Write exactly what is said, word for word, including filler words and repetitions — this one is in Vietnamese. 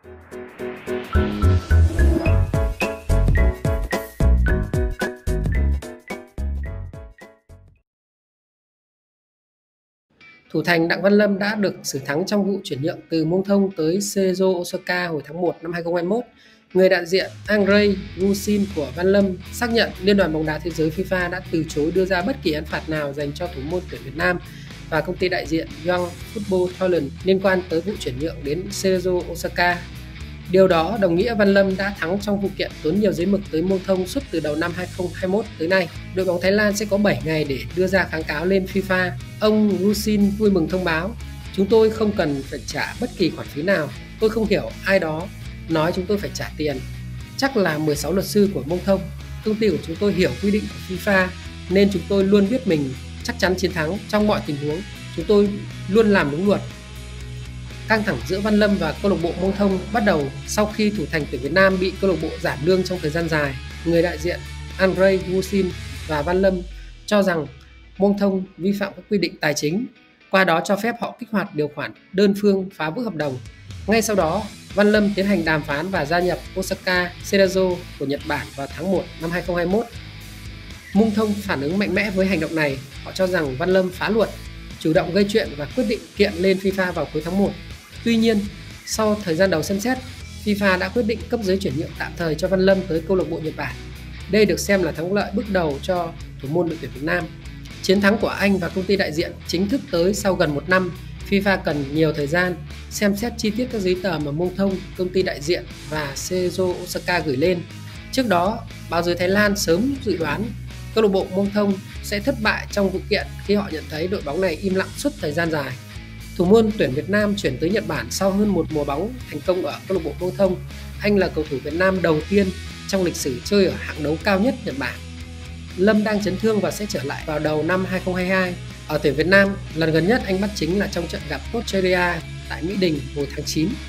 Thủ thành Đặng Văn Lâm đã được xử thắng trong vụ chuyển nhượng từ Mông Thông tới Cerezo Osaka hồi tháng một năm hai không hai mốt. Người đại diện Andrei Gusin của Văn Lâm xác nhận Liên đoàn bóng đá thế giới FIFA đã từ chối đưa ra bất kỳ án phạt nào dành cho thủ môn tuyển Việt Nam và công ty đại diện Young Football Thailand liên quan tới vụ chuyển nhượng đến Cerezo Osaka. Điều đó đồng nghĩa Văn Lâm đã thắng trong vụ kiện tốn nhiều giấy mực tới Mông Thông suốt từ đầu năm hai không hai mốt tới nay. Đội bóng Thái Lan sẽ có bảy ngày để đưa ra kháng cáo lên FIFA. Ông Gusin vui mừng thông báo: "Chúng tôi không cần phải trả bất kỳ khoản phí nào. Tôi không hiểu ai đó nói chúng tôi phải trả tiền. Chắc là mười sáu luật sư của Mông Thông. Công ty của chúng tôi hiểu quy định của FIFA nên chúng tôi luôn biết mình chắc chắn chiến thắng trong mọi tình huống. Chúng tôi luôn làm đúng luật." Căng thẳng giữa Văn Lâm và câu lạc bộ Mông Thông bắt đầu sau khi thủ thành tuyển Việt Nam bị câu lạc bộ giảm lương trong thời gian dài. Người đại diện Andrei Gusin và Văn Lâm cho rằng Mông Thông vi phạm các quy định tài chính, qua đó cho phép họ kích hoạt điều khoản đơn phương phá vỡ hợp đồng. Ngay sau đó, Văn Lâm tiến hành đàm phán và gia nhập Osaka Cerezo của Nhật Bản vào tháng một năm hai không hai mốt. Mông Thông phản ứng mạnh mẽ với hành động này. Họ cho rằng Văn Lâm phá luật, chủ động gây chuyện và quyết định kiện lên FIFA vào cuối tháng một. Tuy nhiên, sau thời gian đầu xem xét, FIFA đã quyết định cấp giấy chuyển nhượng tạm thời cho Văn Lâm tới câu lạc bộ Nhật Bản. Đây được xem là thắng lợi bước đầu cho thủ môn đội tuyển Việt Nam. Chiến thắng của anh và công ty đại diện chính thức tới sau gần một năm. FIFA cần nhiều thời gian xem xét chi tiết các giấy tờ mà Mông Thông, công ty đại diện và Cerezo Osaka gửi lên. Trước đó, báo giới Thái Lan sớm dự đoán câu lạc bộ Mông Thông sẽ thất bại trong vụ kiện khi họ nhận thấy đội bóng này im lặng suốt thời gian dài. Thủ môn tuyển Việt Nam chuyển tới Nhật Bản sau hơn một mùa bóng thành công ở câu lạc bộ Mông Thông. Anh là cầu thủ Việt Nam đầu tiên trong lịch sử chơi ở hạng đấu cao nhất Nhật Bản. Lâm đang chấn thương và sẽ trở lại vào đầu năm hai không hai hai. Ở tuyển Việt Nam, lần gần nhất anh bắt chính là trong trận gặp Australia tại Mỹ Đình hồi tháng chín.